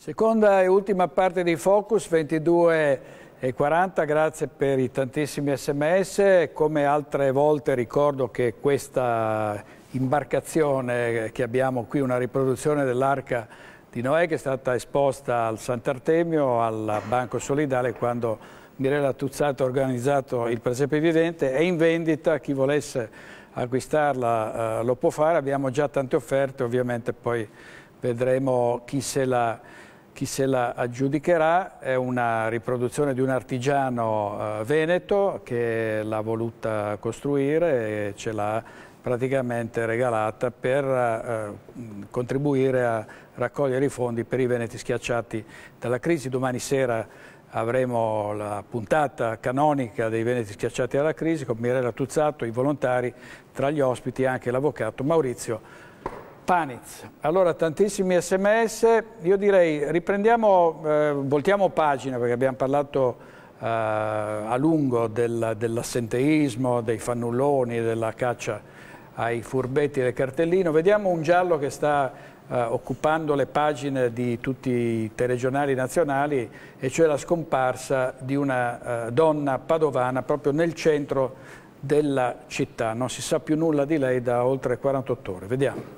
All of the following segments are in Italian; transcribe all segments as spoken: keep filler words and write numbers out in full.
Seconda e ultima parte di Focus, ventidue e quaranta, grazie per i tantissimi sms. Come altre volte ricordo che questa imbarcazione che abbiamo qui, una riproduzione dell'Arca di Noè che è stata esposta al Sant'Artemio, al Banco Solidale, quando Mirella Tuzzato ha organizzato il Presepe Vivente, è in vendita, chi volesse acquistarla eh, lo può fare, abbiamo già tante offerte, ovviamente poi vedremo chi se la... chi se la aggiudicherà. È una riproduzione di un artigiano eh, veneto che l'ha voluta costruire e ce l'ha praticamente regalata per eh, contribuire a raccogliere i fondi per i veneti schiacciati dalla crisi. Domani sera avremo la puntata canonica dei veneti schiacciati dalla crisi con Mirella Tuzzato, i volontari, tra gli ospiti anche l'avvocato Maurizio Paniz. Allora, tantissimi sms, io direi riprendiamo, eh, voltiamo pagina perché abbiamo parlato eh, a lungo del, dell'assenteismo, dei fannulloni, della caccia ai furbetti del cartellino. Vediamo un giallo che sta eh, occupando le pagine di tutti i telegiornali nazionali, e cioè la scomparsa di una eh, donna padovana proprio nel centro della città. Non si sa più nulla di lei da oltre quarantotto ore. Vediamo.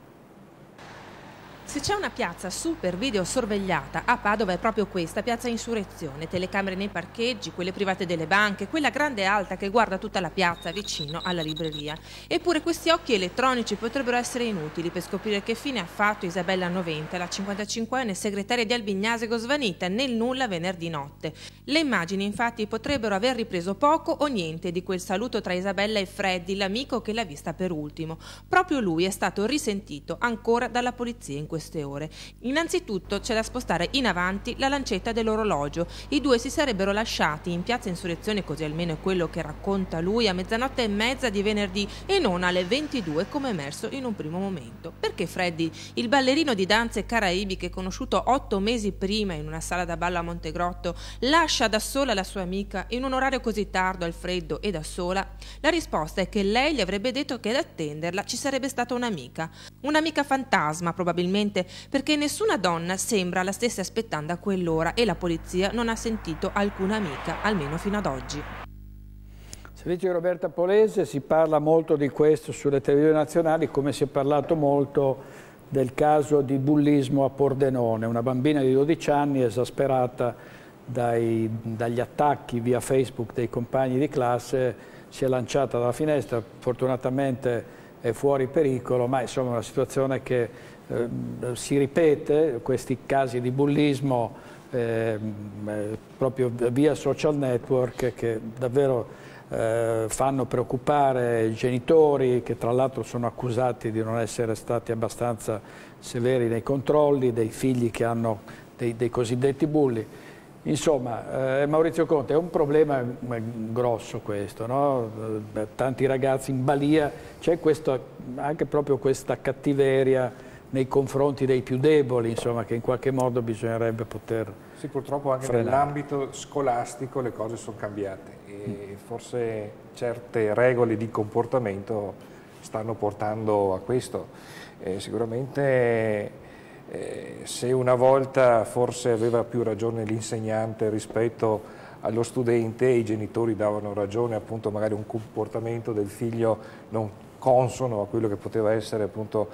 Se c'è una piazza super videosorvegliata a Padova è proprio questa, piazza Insurrezione. Telecamere nei parcheggi, quelle private delle banche, quella grande e alta che guarda tutta la piazza vicino alla libreria. Eppure questi occhi elettronici potrebbero essere inutili per scoprire che fine ha fatto Isabella Noventa, la cinquantacinquenne segretaria di Albignasego svanita nel nulla venerdì notte. Le immagini infatti potrebbero aver ripreso poco o niente di quel saluto tra Isabella e Freddy, l'amico che l'ha vista per ultimo. Proprio lui è stato risentito ancora dalla polizia in questo queste ore. Innanzitutto c'è da spostare in avanti la lancetta dell'orologio. I due si sarebbero lasciati in piazza Insurrezione, così almeno è quello che racconta lui, a mezzanotte e mezza di venerdì e non alle ventidue come emerso in un primo momento. Perché Freddy, il ballerino di danze caraibiche conosciuto otto mesi prima in una sala da ballo a Montegrotto, lascia da sola la sua amica in un orario così tardo, al freddo e da sola? La risposta è che lei gli avrebbe detto che ad attenderla ci sarebbe stata un'amica. Un'amica fantasma probabilmente, perché nessuna donna sembra la stesse aspettando a quell'ora e la polizia non ha sentito alcuna amica, almeno fino ad oggi. Servizio di Roberta Polese, si parla molto di questo sulle televisioni nazionali, come si è parlato molto del caso di bullismo a Pordenone, una bambina di dodici anni esasperata dai, dagli attacchi via Facebook dei compagni di classe, si è lanciata dalla finestra, fortunatamente è fuori pericolo, ma insomma è una situazione che eh, si ripete, questi casi di bullismo eh, proprio via social network, che davvero eh, fanno preoccupare i genitori, che tra l'altro sono accusati di non essere stati abbastanza severi nei controlli dei figli che hanno dei, dei cosiddetti bulli. Insomma, eh, Maurizio Conte, è un problema grosso questo, no? Tanti ragazzi in balia, c'è anche proprio questa cattiveria nei confronti dei più deboli, insomma, che in qualche modo bisognerebbe poter Sì, purtroppo anche nell'ambito scolastico le cose sono cambiate e forse certe regole di comportamento stanno portando a questo. Eh, sicuramente Eh, se una volta forse aveva più ragione l'insegnante rispetto allo studente, i genitori davano ragione appunto magari a un comportamento del figlio non consono a quello che poteva essere appunto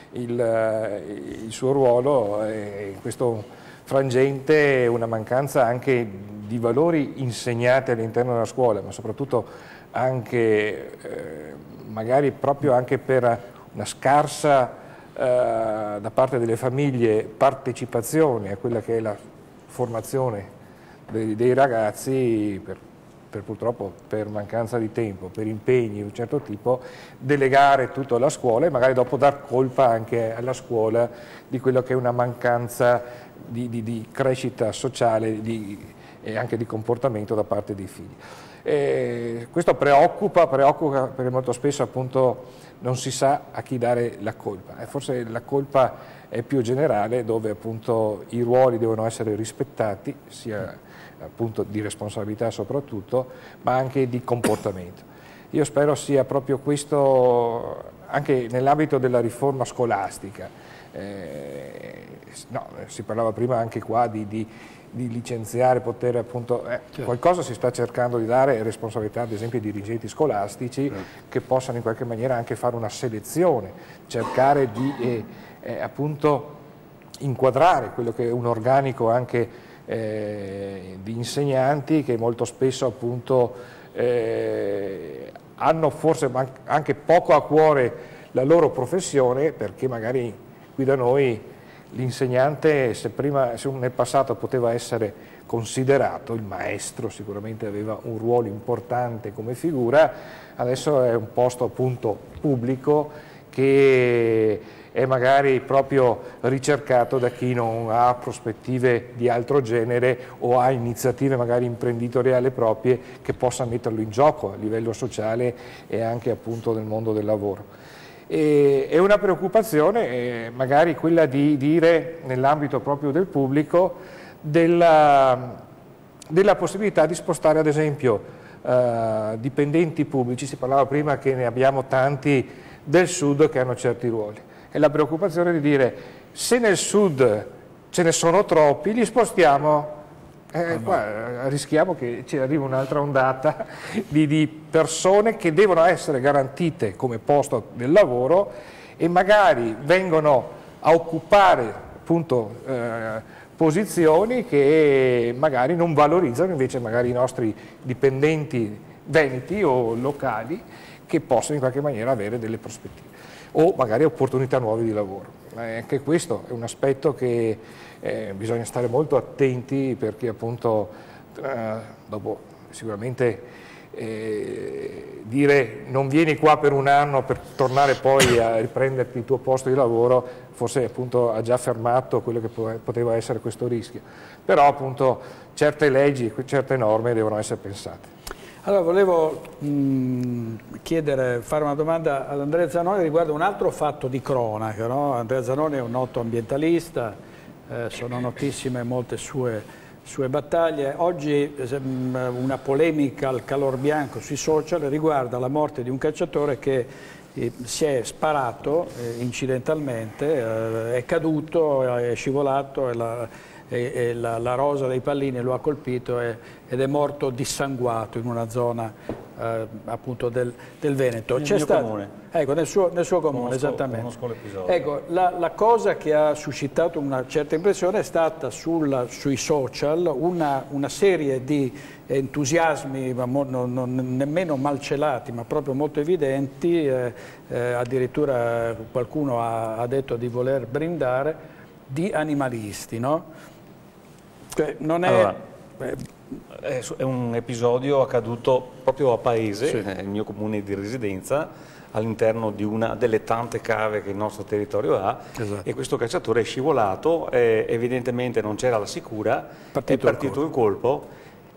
il, il suo ruolo, e in questo frangente una mancanza anche di valori insegnati all'interno della scuola, ma soprattutto anche eh, magari proprio anche per una scarsa Uh, da parte delle famiglie partecipazione a quella che è la formazione dei, dei ragazzi, per, per purtroppo per mancanza di tempo, per impegni di un certo tipo, delegare tutto alla scuola e magari dopo dar colpa anche alla scuola di quello che è una mancanza di, di, di crescita sociale di, e anche di comportamento da parte dei figli. E questo preoccupa, preoccupa perché molto spesso appunto non si sa a chi dare la colpa, e forse la colpa è più generale, dove appunto i ruoli devono essere rispettati, sia appunto di responsabilità soprattutto, ma anche di comportamento. Io spero sia proprio questo anche nell'ambito della riforma scolastica, eh, no, si parlava prima anche qua di, di, di licenziare, poter appunto, eh, certo. qualcosa si sta cercando di dare responsabilità ad esempio ai dirigenti scolastici, certo. che possano in qualche maniera anche fare una selezione, cercare di eh, eh, appunto inquadrare quello che è un organico anche eh, di insegnanti che molto spesso appunto eh, hanno forse anche poco a cuore la loro professione, perché magari qui da noi l'insegnante, se prima se nel passato poteva essere considerato, il maestro sicuramente aveva un ruolo importante come figura, adesso è un posto appunto pubblico che è magari proprio ricercato da chi non ha prospettive di altro genere o ha iniziative magari imprenditoriali proprie che possa metterlo in gioco a livello sociale e anche appunto nel mondo del lavoro. E, è una preoccupazione eh, magari quella di dire nell'ambito proprio del pubblico della, della possibilità di spostare ad esempio eh, dipendenti pubblici, si parlava prima che ne abbiamo tanti del sud che hanno certi ruoli. E la preoccupazione di dire se nel sud ce ne sono troppi, li spostiamo, eh, qua rischiamo che ci arrivi un'altra ondata di, di persone che devono essere garantite come posto del lavoro e magari vengono a occupare appunto eh, posizioni che magari non valorizzano invece magari i nostri dipendenti veneti o locali che possono in qualche maniera avere delle prospettive o magari opportunità nuove di lavoro. Eh, anche questo è un aspetto che eh, bisogna stare molto attenti perché appunto eh, dopo sicuramente eh, dire non vieni qua per un anno per tornare poi a riprenderti il tuo posto di lavoro forse appunto ha già fermato quello che poteva essere questo rischio, però appunto certe leggi, certe norme devono essere pensate. Allora, volevo mh, chiedere, fare una domanda ad Andrea Zanoni riguardo un altro fatto di cronaca, no? Andrea Zanoni è un noto ambientalista, eh, sono notissime molte sue, sue battaglie. Oggi mh, una polemica al calor bianco sui social riguarda la morte di un cacciatore che eh, si è sparato eh, incidentalmente, eh, è caduto, è scivolato e la... E, e la, la rosa dei pallini lo ha colpito e, ed è morto dissanguato in una zona eh, appunto del, del Veneto. Nel mio stato, comune. Ecco, nel suo, nel suo comune, conosco, esattamente. Conosco l'episodio. Ecco, la, la cosa che ha suscitato una certa impressione è stata sulla, sui social una, una serie di entusiasmi ma mo, non, non, nemmeno malcelati ma proprio molto evidenti, eh, eh, addirittura qualcuno ha, ha detto di voler brindare, di animalisti, no? Cioè, non è... Allora, è un episodio accaduto proprio a Paese, sì. Il mio comune di residenza, all'interno di una delle tante cave che il nostro territorio ha, esatto. E questo cacciatore è scivolato, eh, evidentemente non c'era la sicura, partito è partito il colpo, il colpo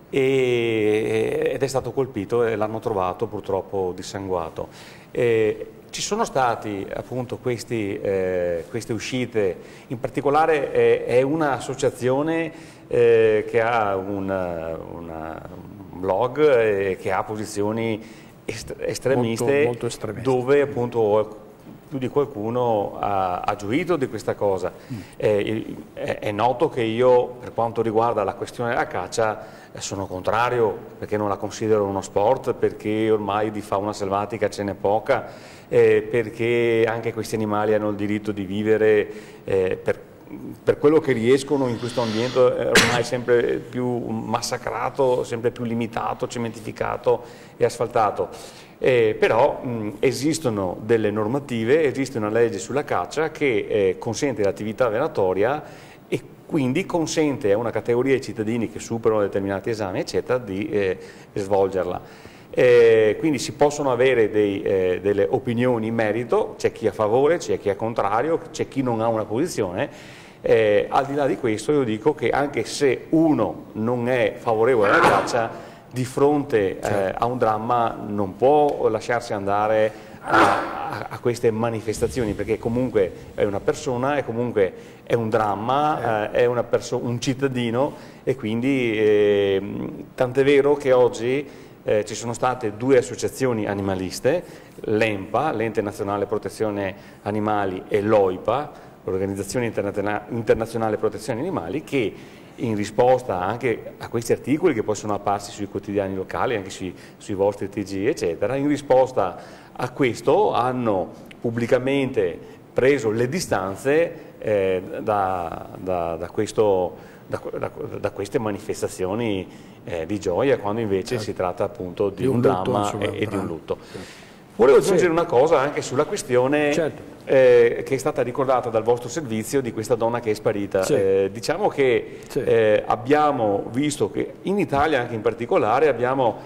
e, ed è stato colpito e l'hanno trovato purtroppo dissanguato. Eh, Ci sono stati appunto questi, eh, queste uscite, in particolare eh, è un'associazione eh, che ha una, una, un blog e che ha posizioni est estremiste, molto, molto estremiste, dove appunto più di qualcuno ha, ha gioito di questa cosa. Mm. Eh, è, è noto che io, per quanto riguarda la questione della caccia, sono contrario, perché non la considero uno sport, perché ormai di fauna selvatica ce n'è poca, eh, perché anche questi animali hanno il diritto di vivere eh, per, per quello che riescono in questo ambiente ormai sempre più massacrato, sempre più limitato, cementificato e asfaltato. Eh, però mh, esistono delle normative, esiste una legge sulla caccia che eh, consente l'attività venatoria e quindi consente a una categoria di cittadini che superano determinati esami eccetera di eh, svolgerla. Eh, quindi si possono avere dei, eh, delle opinioni in merito, c'è chi è a favore, c'è chi è contrario, c'è chi non ha una posizione. Eh, al di là di questo io dico che anche se uno non è favorevole alla caccia, di fronte eh, a un dramma non può lasciarsi andare a, a, a queste manifestazioni, perché comunque è una persona, e comunque è un dramma, eh, è una un cittadino, e quindi eh, tant'è vero che oggi eh, ci sono state due associazioni animaliste, l'ENPA, l'Ente Nazionale Protezione Animali, e l'OIPA, l'Organizzazione Internazionale Protezione Animali, che in risposta anche a questi articoli che poi sono apparsi sui quotidiani locali, anche sui, sui vostri T G eccetera, in risposta a questo hanno pubblicamente preso le distanze eh, da, da, da, questo, da, da, da queste manifestazioni eh, di gioia, quando invece certo. si tratta appunto di, di un, un lutto, dramma insomma, e, e di un lutto. Sì. Volevo aggiungere sì. una cosa anche sulla questione certo. eh, che è stata ricordata dal vostro servizio di questa donna che è sparita. Sì. Eh, diciamo che sì. eh, abbiamo visto che in Italia anche in particolare abbiamo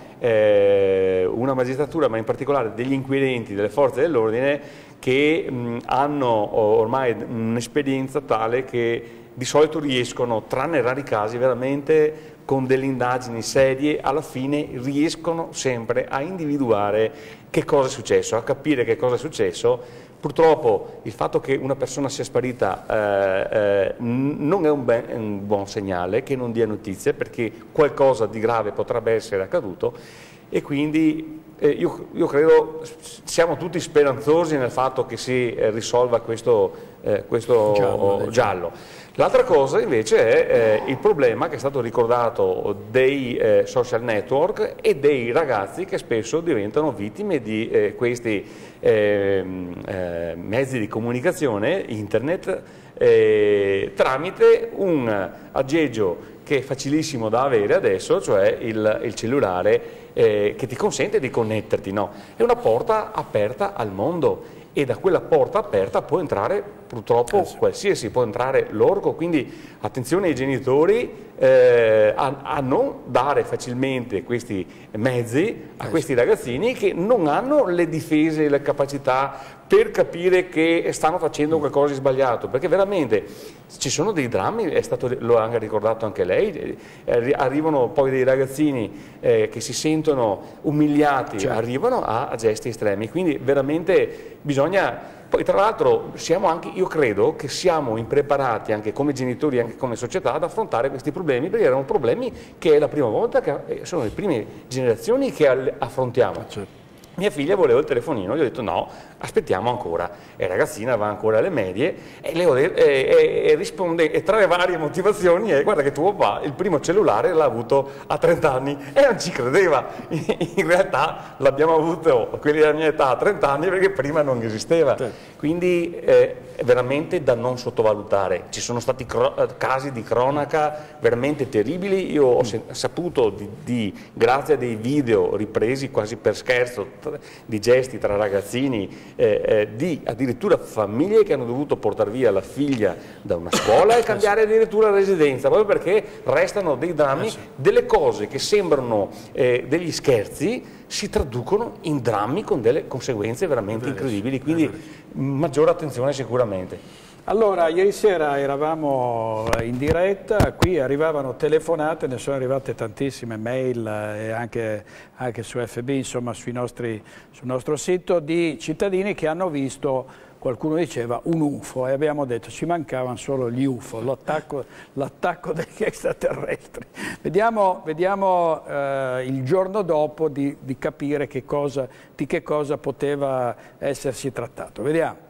eh, una magistratura, ma in particolare degli inquirenti delle forze dell'ordine che mh, hanno ormai un'esperienza tale che di solito riescono, tranne rari casi, veramente con delle indagini serie, alla fine riescono sempre a individuare che cosa è successo, a capire che cosa è successo. Purtroppo il fatto che una persona sia sparita eh, eh, non è un, ben, un buon segnale, che non dia notizie, perché qualcosa di grave potrebbe essere accaduto, e quindi eh, io, io credo siamo tutti speranzosi nel fatto che si eh, risolva questo, eh, questo giallo. giallo. L'altra cosa invece è eh, il problema che è stato ricordato dei eh, social network e dei ragazzi che spesso diventano vittime di eh, questi eh, eh, mezzi di comunicazione, internet, eh, tramite un aggeggio che è facilissimo da avere adesso, cioè il, il cellulare eh, che ti consente di connetterti, no? È una porta aperta al mondo, e da quella porta aperta può entrare purtroppo eh sì. qualsiasi, può entrare l'orco, quindi attenzione ai genitori eh, a, a non dare facilmente questi mezzi a eh questi sì. ragazzini che non hanno le difese e le capacità per capire che stanno facendo qualcosa di sbagliato, perché veramente ci sono dei drammi, è stato, lo ha ricordato anche lei, eh, arrivano poi dei ragazzini eh, che si sentono umiliati, certo. arrivano a, a gesti estremi, quindi veramente bisogna. Poi tra l'altro siamo anche, io credo che siamo impreparati anche come genitori, anche come società, ad affrontare questi problemi, perché erano problemi che è la prima volta, che sono le prime generazioni che affrontiamo. Certo. Mia figlia voleva il telefonino, gli ho detto no, aspettiamo ancora. E ragazzina va ancora alle medie e, le ho detto, e, e, e risponde, e tra le varie motivazioni è guarda che tuo papà il primo cellulare l'ha avuto a trenta anni e non ci credeva. In realtà l'abbiamo avuto quelli della mia età a trenta anni perché prima non esisteva. Certo. Quindi eh, è veramente da non sottovalutare. Ci sono stati casi di cronaca veramente terribili. Io ho saputo di, di, grazie a dei video ripresi quasi per scherzo di gesti tra ragazzini, eh, eh, di addirittura famiglie che hanno dovuto portare via la figlia da una scuola e cambiare addirittura residenza, proprio perché restano dei drammi, delle cose che sembrano eh, degli scherzi si traducono in drammi con delle conseguenze veramente incredibili, quindi maggiore attenzione sicuramente. Allora, ieri sera eravamo in diretta, qui arrivavano telefonate, ne sono arrivate tantissime, mail e anche, anche su F B, insomma sui nostri, sul nostro sito, di cittadini che hanno visto, qualcuno diceva, un U F O, e abbiamo detto ci mancavano solo gli U F O, l'attacco, l'attacco degli extraterrestri. Vediamo, vediamo eh, il giorno dopo di, di capire che cosa, di che cosa poteva essersi trattato. Vediamo.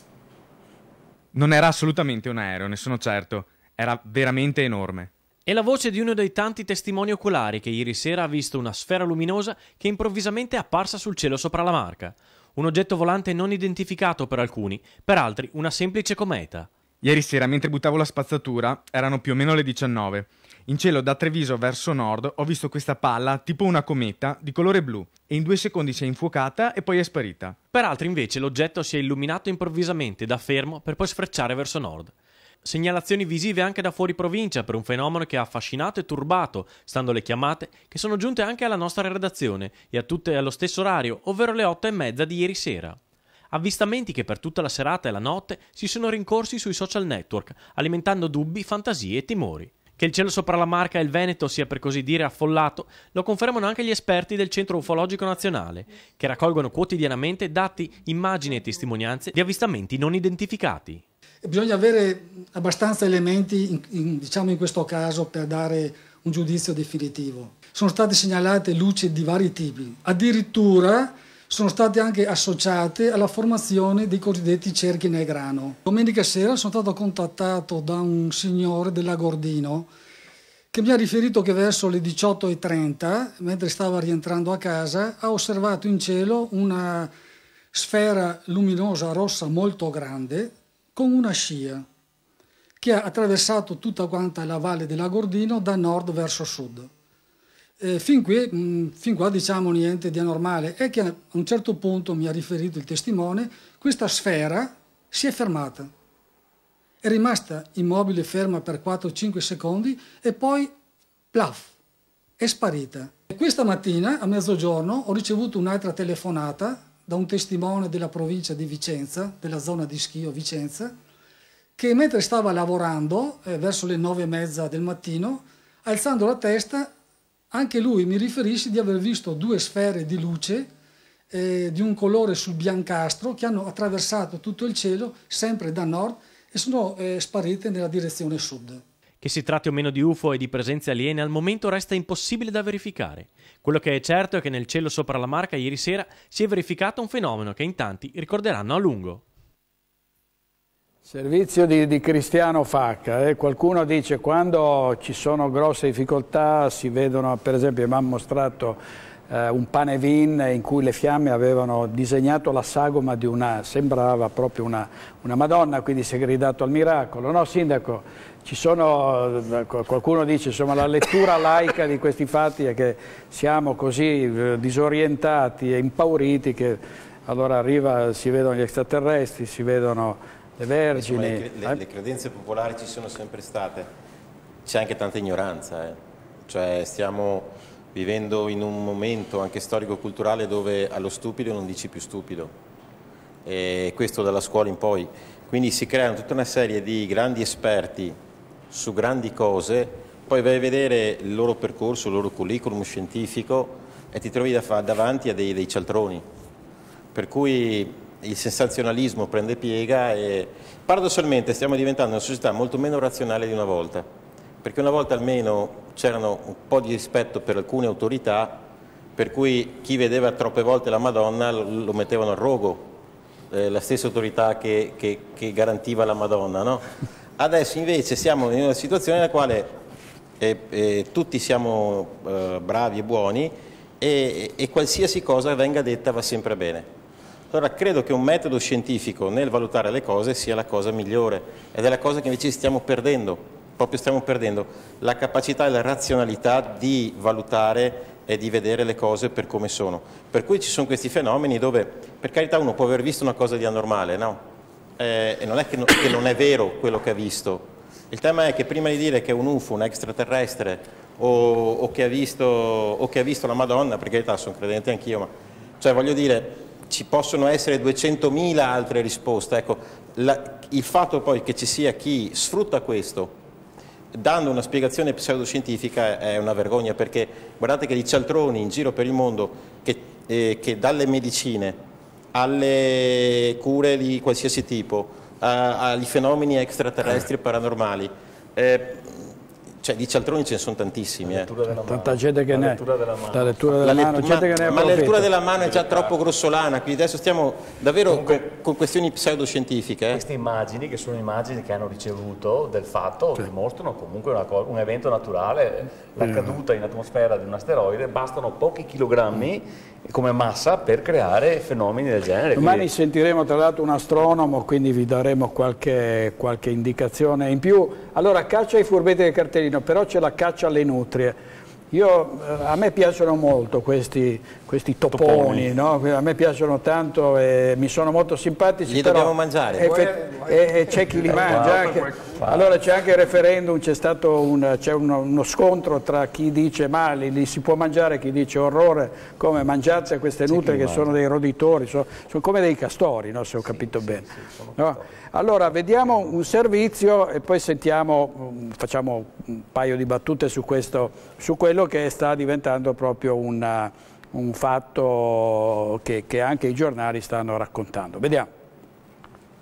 Non era assolutamente un aereo, ne sono certo. Era veramente enorme. È la voce di uno dei tanti testimoni oculari che ieri sera ha visto una sfera luminosa che improvvisamente è apparsa sul cielo sopra la Marca. Un oggetto volante non identificato per alcuni, per altri una semplice cometa. Ieri sera, mentre buttavo la spazzatura, erano più o meno le diciannove. In cielo da Treviso verso nord ho visto questa palla, tipo una cometa, di colore blu, e in due secondi si è infuocata e poi è sparita. Per altri invece l'oggetto si è illuminato improvvisamente da fermo per poi sfrecciare verso nord. Segnalazioni visive anche da fuori provincia per un fenomeno che ha affascinato e turbato, stando le chiamate che sono giunte anche alla nostra redazione e a tutte allo stesso orario, ovvero le otto e mezza di ieri sera. Avvistamenti che per tutta la serata e la notte si sono rincorsi sui social network, alimentando dubbi, fantasie e timori. Che il cielo sopra la Marca e il Veneto sia per così dire affollato lo confermano anche gli esperti del Centro Ufologico Nazionale, che raccolgono quotidianamente dati, immagini e testimonianze di avvistamenti non identificati. Bisogna avere abbastanza elementi, in, in, diciamo in questo caso, per dare un giudizio definitivo. Sono state segnalate luci di vari tipi, addirittura sono state anche associate alla formazione dei cosiddetti cerchi nel grano. Domenica sera sono stato contattato da un signore dell'Agordino che mi ha riferito che verso le diciotto e trenta, mentre stava rientrando a casa, ha osservato in cielo una sfera luminosa rossa molto grande con una scia che ha attraversato tutta quanta la valle dell'Agordino da nord verso sud. Eh, fin, qui, mh, fin qua diciamo niente di anormale, è che a un certo punto, mi ha riferito il testimone, questa sfera si è fermata. È rimasta immobile, ferma per quattro cinque secondi e poi, plaf, è sparita. E questa mattina, a mezzogiorno, ho ricevuto un'altra telefonata da un testimone della provincia di Vicenza, della zona di Schio Vicenza, che mentre stava lavorando, eh, verso le nove e mezza del mattino, alzando la testa, anche lui mi riferisce di aver visto due sfere di luce eh, di un colore sul biancastro che hanno attraversato tutto il cielo, sempre da nord, e sono eh, sparite nella direzione sud. Che si tratti o meno di U F O e di presenze aliene al momento resta impossibile da verificare. Quello che è certo è che nel cielo sopra la Marca ieri sera si è verificato un fenomeno che in tanti ricorderanno a lungo. Servizio di, di Cristiano Facca, eh. Qualcuno dice quando ci sono grosse difficoltà si vedono, per esempio mi hanno mostrato eh, un panevin in cui le fiamme avevano disegnato la sagoma di una, sembrava proprio una, una Madonna, quindi si è gridato al miracolo. No, Sindaco, ci sono, qualcuno dice, insomma, la lettura laica di questi fatti è che siamo così eh, disorientati e impauriti che allora arriva, si vedono gli extraterrestri, si vedono le vergini. Insomma, le, le, le credenze popolari ci sono sempre state, c'è anche tanta ignoranza, eh. Cioè stiamo vivendo in un momento anche storico-culturale dove allo stupido non dici più stupido, e questo dalla scuola in poi, quindi si creano tutta una serie di grandi esperti su grandi cose, poi vai a vedere il loro percorso, il loro curriculum scientifico e ti trovi davanti a dei, dei cialtroni, per cui il sensazionalismo prende piega e paradossalmente stiamo diventando una società molto meno razionale di una volta, perché una volta almeno c'erano un po' di rispetto per alcune autorità, per cui chi vedeva troppe volte la Madonna lo, lo mettevano al rogo, eh, la stessa autorità che, che, che garantiva la Madonna, no? Adesso invece siamo in una situazione nella quale eh, eh, tutti siamo eh, bravi e buoni e, e qualsiasi cosa venga detta va sempre bene. Allora credo che un metodo scientifico nel valutare le cose sia la cosa migliore ed è la cosa che invece stiamo perdendo, proprio stiamo perdendo, la capacità e la razionalità di valutare e di vedere le cose per come sono. Per cui ci sono questi fenomeni dove, per carità, uno può aver visto una cosa di anormale, no? Eh, e non è che, no, che non è vero quello che ha visto. Il tema è che prima di dire che è un U F O, un extraterrestre o, o, che ha visto, o che ha visto la Madonna, per carità sono credente anch'io, ma cioè voglio dire, ci possono essere duecentomila altre risposte. Ecco, la, il fatto poi che ci sia chi sfrutta questo dando una spiegazione pseudoscientifica è una vergogna, perché guardate che i cialtroni in giro per il mondo che, eh, che dalle medicine alle cure di qualsiasi tipo a, ai fenomeni extraterrestri e paranormali, eh, cioè di cialtroni ce ne sono tantissimi, eh. Tanta gente che ne la lettura della mano, ma, ma la lettura della mano è già troppo grossolana, quindi adesso stiamo davvero Comunque, con, con questioni pseudoscientifiche. Eh. Queste immagini, che sono immagini che hanno ricevuto del fatto, sì, dimostrano comunque una, un evento naturale, la caduta in atmosfera di un asteroide, bastano pochi chilogrammi come massa per creare fenomeni del genere. Domani quindi sentiremo tra l'altro un astronomo, quindi vi daremo qualche, qualche indicazione in più. Allora, caccia ai furbetti del cartellino, però c'è la caccia alle nutrie. Io, a me piacciono molto questi, questi toponi, toponi. No? A me piacciono tanto e mi sono molto simpatici. Li dobbiamo mangiare. E c'è chi li mangia. Anche. Allora c'è anche il referendum, c'è stato un, c'è uno, uno scontro tra chi dice ma li, li si può mangiare e chi dice orrore, come mangiarsi queste nutrie che sono dei roditori, sono, sono come dei castori, no? Se ho capito sì, bene. Sì, no? Allora vediamo un servizio e poi sentiamo, facciamo un paio di battute su, questo, su quello che sta diventando proprio una, un fatto che, che anche i giornali stanno raccontando. Vediamo.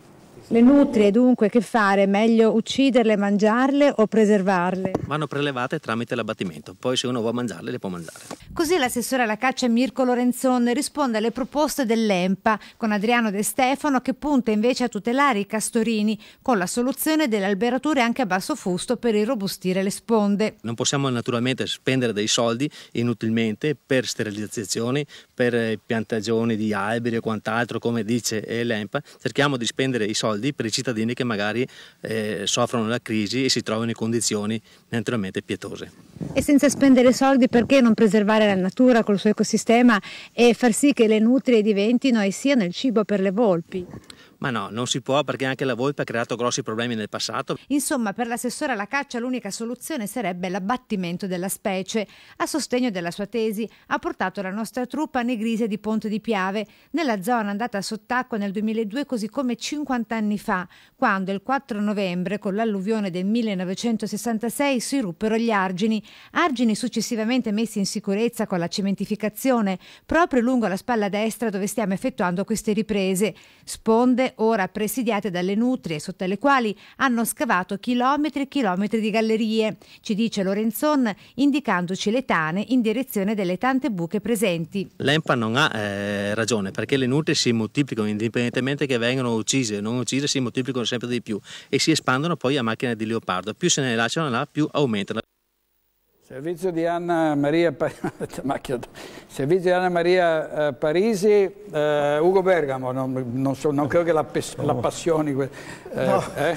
Le nutrie dunque che fare? Meglio ucciderle, mangiarle o preservarle? Vanno prelevate tramite l'abbattimento, poi se uno vuole mangiarle le può mangiare. Così l'assessore alla caccia Mirko Lorenzon risponde alle proposte dell'E M P A con Adriano De Stefano, che punta invece a tutelare i castorini con la soluzione delle alberature anche a basso fusto per irrobustire le sponde. Non possiamo naturalmente spendere dei soldi inutilmente per sterilizzazioni, per piantagioni di alberi o quant'altro, come dice l'E M P A. Cerchiamo di spendere i soldi per i cittadini che magari eh, soffrono la crisi e si trovano in condizioni naturalmente pietose. E senza spendere soldi, perché non preservare la natura col suo ecosistema e far sì che le nutrie diventino e siano il cibo per le volpi? Ma no, non si può, perché anche la volpe ha creato grossi problemi nel passato. Insomma, per l'assessore alla caccia l'unica soluzione sarebbe l'abbattimento della specie. A sostegno della sua tesi ha portato la nostra truppa Negrise di Ponte di Piave, nella zona andata sott'acqua nel duemiladue, così come cinquanta anni fa, quando il quattro novembre, con l'alluvione del millenovecentosessantasei, si ruppero gli argini. Argini successivamente messi in sicurezza con la cementificazione, proprio lungo la spalla destra dove stiamo effettuando queste riprese. Sponde ora presidiate dalle nutrie, sotto le quali hanno scavato chilometri e chilometri di gallerie, ci dice Lorenzon, indicandoci le tane in direzione delle tante buche presenti. L'E M P A non ha eh, ragione, perché le nutrie si moltiplicano indipendentemente che vengano uccise o non uccise, si moltiplicano sempre di più e si espandono poi a macchina di leopardo. Più se ne lasciano là, più aumentano. Servizio di Anna Maria, Servizio di Anna Maria eh, Parisi, eh, Ugo Bergamo, non, non, so, non credo che la, la passioni. Eh, no. eh?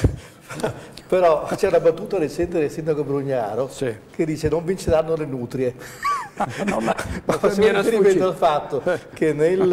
Però c'è una battuta recente del sindaco Brugnaro, sì, che dice non vinceranno le nutrie. No, ma, ma facciamo riferimento al fatto che nel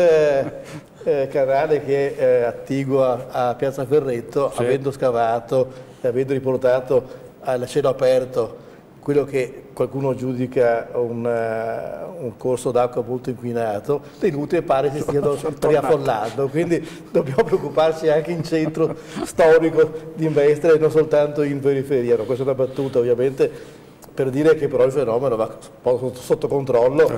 eh, canale che è eh, attiguo a Piazza Ferretto, sì, avendo scavato e avendo riportato al cielo aperto quello che qualcuno giudica un, uh, un corso d'acqua molto inquinato, le nutrie pare si stiano riaffollando, quindi dobbiamo preoccuparci anche in centro storico di Mestre e non soltanto in periferia. No, questa è una battuta ovviamente per dire che però il fenomeno va sotto, sotto controllo.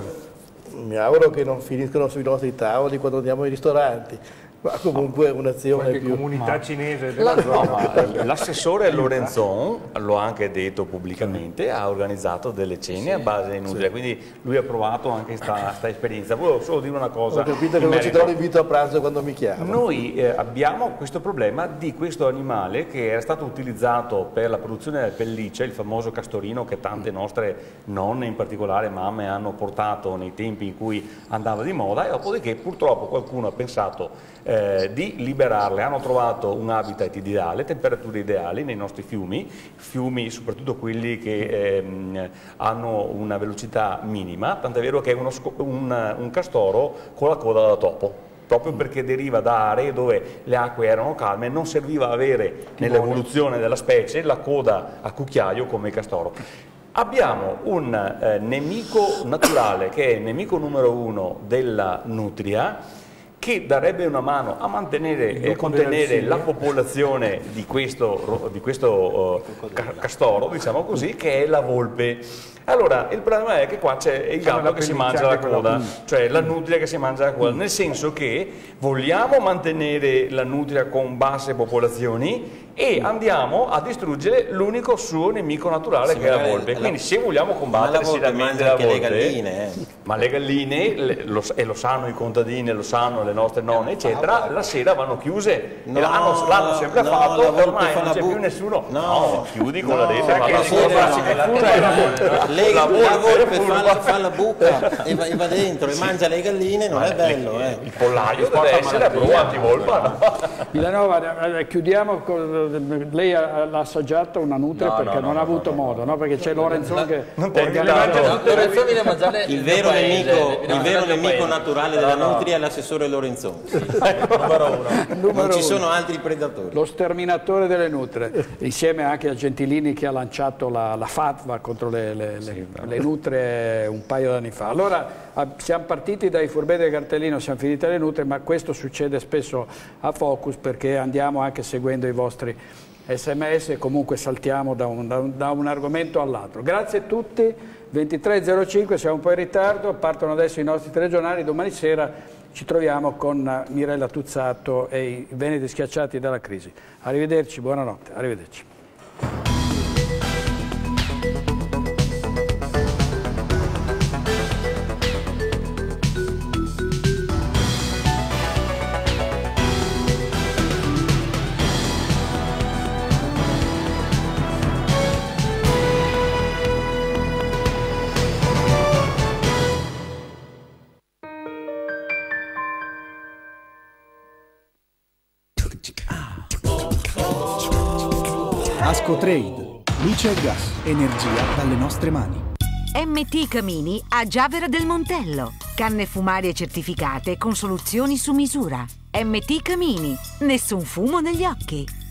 Mi auguro che non finiscano sui nostri tavoli quando andiamo ai ristoranti. Ma comunque un'azione più... comunità ma... cinese della no, l'assessore Lorenzon, l'ho anche detto pubblicamente, ha organizzato delle cene, sì, a base di nutria, sì, quindi lui ha provato anche questa esperienza. Volevo solo dire una cosa. Ho capito che non ci trovo invito a pranzo quando mi chiamano. Noi eh, abbiamo questo problema di questo animale che era stato utilizzato per la produzione della pelliccia, il famoso castorino che tante nostre nonne, in particolare mamme, hanno portato nei tempi in cui andava di moda, e dopodiché purtroppo qualcuno ha pensato Eh, di liberarle. Hanno trovato un habitat ideale, temperature ideali nei nostri fiumi, fiumi soprattutto quelli che ehm, hanno una velocità minima, tant'è vero che è uno, un, un castoro con la coda da topo, proprio perché deriva da aree dove le acque erano calme, non serviva avere nell'evoluzione della specie la coda a cucchiaio come il castoro. Abbiamo un eh, nemico naturale che è il nemico numero uno della nutria, che darebbe una mano a mantenere e contenere la popolazione di questo, di questo uh, castoro, diciamo così, che è la volpe. Allora, il problema è che qua c'è il gatto che si mangia la coda, cioè la nutria che si mangia la coda, nel senso che vogliamo mantenere la nutria con basse popolazioni e andiamo a distruggere l'unico suo nemico naturale, sì, che è la volpe. La... Quindi se vogliamo combattere seriamente la volpe, le galline, eh. ma le galline, le, lo, e lo sanno i contadini, lo sanno le nostre nonne, eccetera, la sera vanno chiuse, no, l'hanno, l'hanno sempre no, fatto, ormai non c'è più nessuno. No, no, chiudi con no, la rete, ma la sera lei la volpe fa la, fa la buca e va, e va dentro, sì, e mangia le galline, non ma è bello. Eh. Il pollaio deve essere a prova antivolpa. Vilanova, chiudiamo con, lei ha assaggiato una nutria, no, perché no, non no, ha avuto no, modo, no? Perché c'è Lorenzon che organizza il vero nemico, il vero nemico naturale della nutria è l'assessore Lorenzon. Non ci sono altri predatori. Lo sterminatore delle nutrie, insieme anche a Gentilini che ha lanciato la, la fatwa contro le, le, le, le nutrie un paio di anni fa. Allora siamo partiti dai furbetti del cartellino, siamo finiti alle nutrie, ma questo succede spesso a Focus perché andiamo anche seguendo i vostri sms e comunque saltiamo da un, da un, da un argomento all'altro. Grazie a tutti, ventitré e zero cinque, siamo un po' in ritardo, partono adesso i nostri telegiornali, domani sera ci troviamo con Mirella Tuzzato e i Veneti schiacciati dalla crisi. Arrivederci, buonanotte, arrivederci. Ascotrade, luce e gas, energia dalle nostre mani. M T Camini a Giavera del Montello. Canne fumarie certificate con soluzioni su misura. M T Camini, nessun fumo negli occhi.